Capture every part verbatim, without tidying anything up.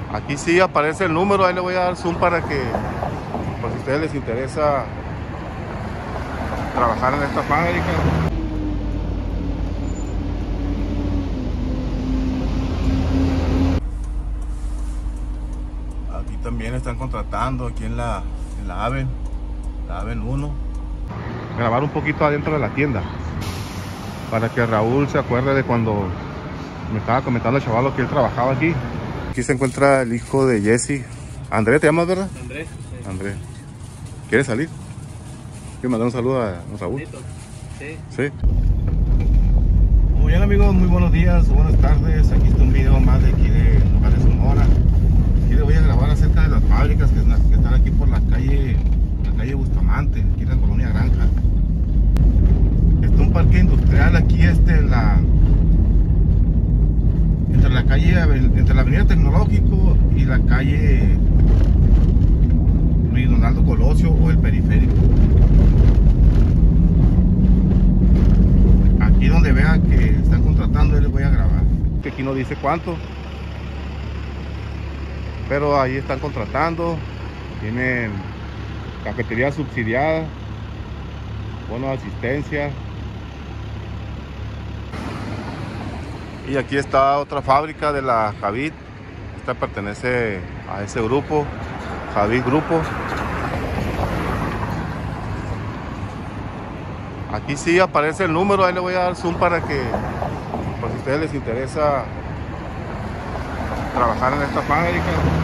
Aquí sí aparece el número, ahí le voy a dar zoom para que, por si a ustedes les interesa trabajar en esta fábrica. Aquí también están contratando, aquí en la, en la Aven, la Aven uno. Grabar un poquito adentro de la tienda, para que Raúl se acuerde de cuando me estaba comentando el chavalo que él trabajaba aquí. Aquí se encuentra el hijo de Jesse. Andrés, ¿te llamas, verdad? Andrés. Sí. Andrés. ¿Quieres salir? Quiero mandar un saludo a Raúl. Sí. Sí. Muy bien, amigos, muy buenos días, buenas tardes. Aquí está un video más de aquí de Nogales, Sonora. Aquí les voy a grabar acerca de las fábricas que están aquí por la calle, la calle Bustamante, aquí en la colonia Granja. Está un parque industrial aquí, este, en la entre la calle, entre la avenida Tecnológico y la calle Luis Donaldo Colosio o el Periférico. Aquí donde vea que están contratando, les voy a grabar. Aquí no dice cuánto, pero ahí están contratando. Tienen cafetería subsidiada, bono de asistencia. Y aquí está otra fábrica de la Javid. Esta pertenece a ese grupo, Javid Grupo. Aquí sí aparece el número, ahí le voy a dar zoom para que, por si a ustedes les interesa trabajar en esta fábrica.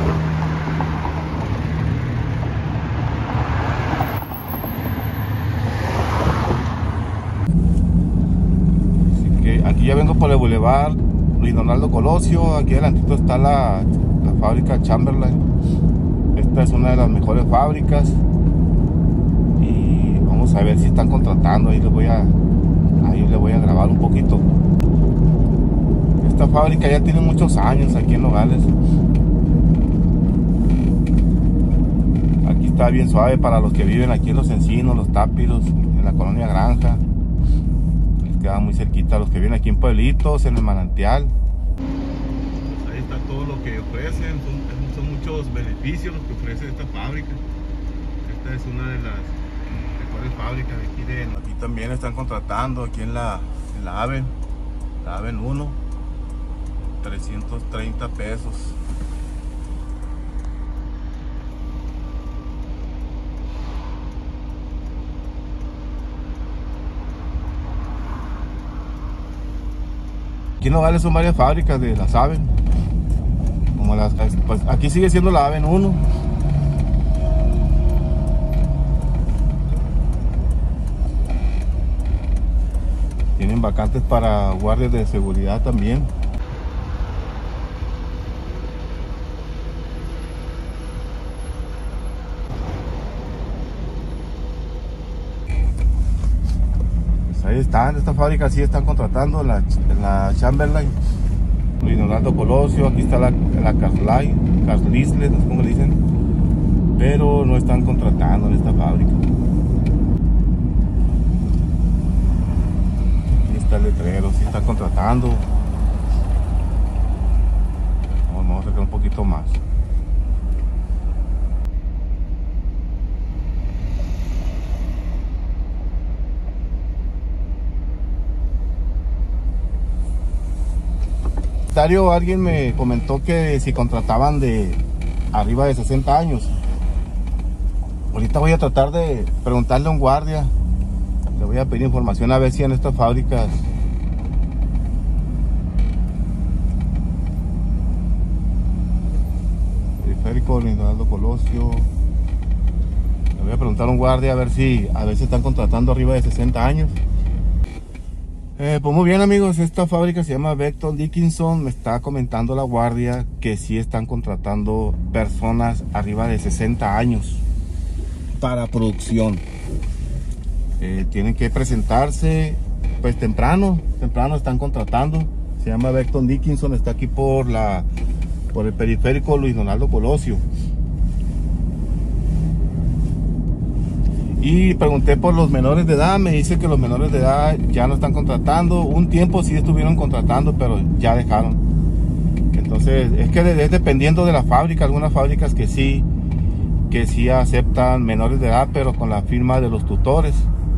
Aquí ya vengo por el Boulevard Luis Donaldo Colosio. Aquí adelantito está la, la fábrica Chamberlain. Esta es una de las mejores fábricas. Y vamos a ver si están contratando. Ahí les voy a, ahí les voy a grabar un poquito. Esta fábrica ya tiene muchos años aquí en Nogales. Aquí está bien suave para los que viven aquí en Los Encinos, Los Tápiros, en la colonia Granja. Queda muy cerquita a los que vienen aquí en Pueblitos, en el Manantial. Pues ahí está todo lo que ofrecen, son, son muchos beneficios los que ofrece esta fábrica. Esta es una de las mejores fábricas de aquí de... Aquí también están contratando, aquí en la, en la Aven, la Aven uno, trescientos treinta pesos. Aquí en Nogales son varias fábricas de las Aven, como las, pues aquí sigue siendo la Aven uno. Tienen vacantes para guardias de seguridad también. Ahí están, esta fábrica sí están contratando en la, en la Chamberlain, Luis Donaldo Colosio. Aquí está la, la Carlisle, Carlisle, no sé cómo le dicen, pero no están contratando en esta fábrica. Aquí está el letrero, sí están contratando. Vamos a sacar un poquito más. Alguien me comentó que si contrataban de arriba de sesenta años. Ahorita voy a tratar de preguntarle a un guardia. Le voy a pedir información a ver si en estas fábricas Periférico, Luis Donaldo Colosio. Le voy a preguntar a un guardia a ver si a ver si están contratando arriba de sesenta años. Eh, pues muy bien, amigos, esta fábrica se llama Becton Dickinson. Me está comentando la guardia que sí están contratando personas arriba de sesenta años para producción. Eh, tienen que presentarse pues temprano, temprano están contratando. Se llama Becton Dickinson, está aquí por la por el Periférico Luis Donaldo Colosio. Y pregunté por los menores de edad, me dice que los menores de edad ya no están contratando. Un tiempo sí estuvieron contratando, pero ya dejaron. Entonces Entonces, es que es dependiendo de la fábrica. Algunas fábricas que sí, que sí aceptan menores de edad, pero con la firma de los tutores.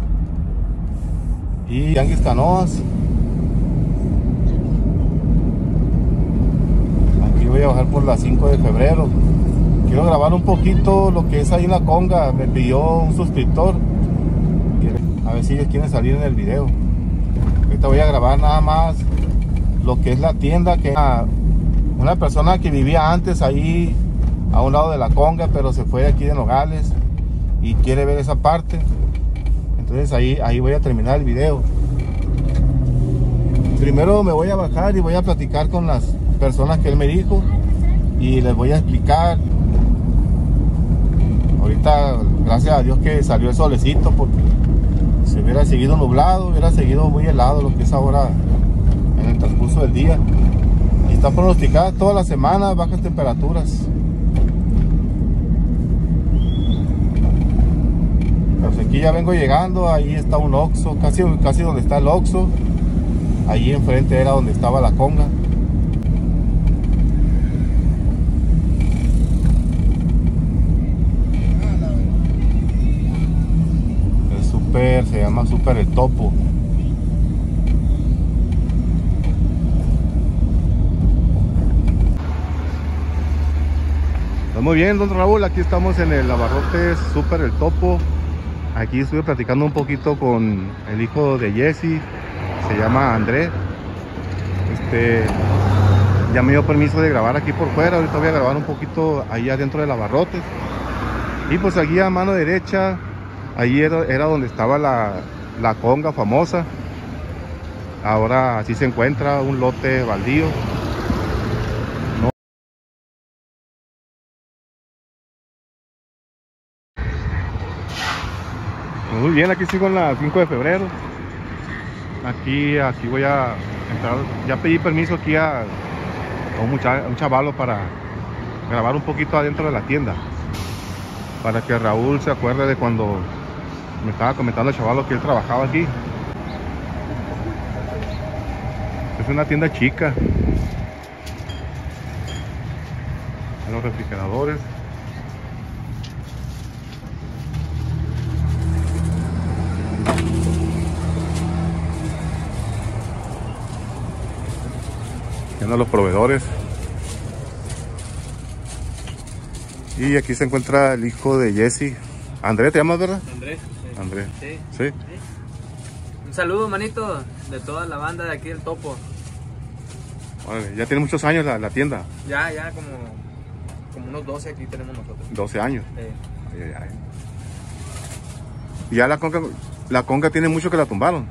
Y Tianguis Canoas. Aquí voy a bajar por la cinco de febrero. Quiero grabar un poquito lo que es ahí en la conga. Me pidió un suscriptor, a ver si ellos quieren salir en el video. Ahorita voy a grabar nada más lo que es la tienda, que una, una persona que vivía antes ahí a un lado de la conga, pero se fue de aquí de Nogales y quiere ver esa parte. Entonces ahí, ahí voy a terminar el video. Primero me voy a bajar y voy a platicar con las personas que él me dijo y les voy a explicar. Ahorita, gracias a Dios que salió el solecito, porque si hubiera seguido nublado, hubiera seguido muy helado lo que es ahora en el transcurso del día. Y está pronosticada toda la semana bajas temperaturas. Pues aquí ya vengo llegando. Ahí está un Oxxo, casi, casi donde está el Oxxo. Allí enfrente era donde estaba la conga. Se llama Super El Topo. Pues muy bien, don Raúl, aquí estamos en el abarrotes Super El Topo. Aquí estuve platicando un poquito con el hijo de Jesse, se llama André. Este ya me dio permiso de grabar aquí por fuera. Ahorita voy a grabar un poquito ahí adentro del abarrotes. Y pues aquí a mano derecha, allí era, era donde estaba la, la conga famosa. Ahora así se encuentra un lote baldío. No. Muy bien, aquí sigo en la cinco de febrero. Aquí, aquí voy a entrar. Ya pedí permiso aquí a, a, un, muchacho, a un chavalo para grabar un poquito adentro de la tienda, para que Raúl se acuerde de cuando me estaba comentando el chavalo que él trabajaba aquí. Es una tienda chica. Los refrigeradores. Viendo los proveedores. Y aquí se encuentra el hijo de Jesse. André, ¿te llamas, verdad? Andrés. Sí. André. Sí. ¿Sí? Sí. Un saludo, manito, de toda la banda de aquí del Topo. Vale, ya tiene muchos años la, la tienda. Ya, ya como, como unos doce aquí tenemos nosotros. doce años. Eh, Ay, ay, ay. Y ya la conga, la conga tiene mucho que la tumbaron.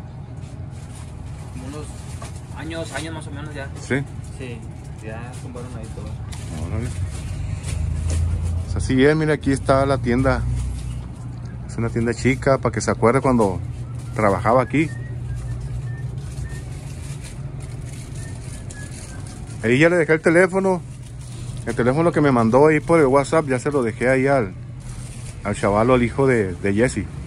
como unos años, años más o menos ya. Sí. Sí, ya tumbaron ahí todo. Órale. Pues así es, mira, aquí está la tienda. Es una tienda chica, para que se acuerde cuando trabajaba aquí. Ahí ya le dejé el teléfono. El teléfono que me mandó ahí por el WhatsApp, ya se lo dejé ahí al, al chavalo, al hijo de, de Jesse.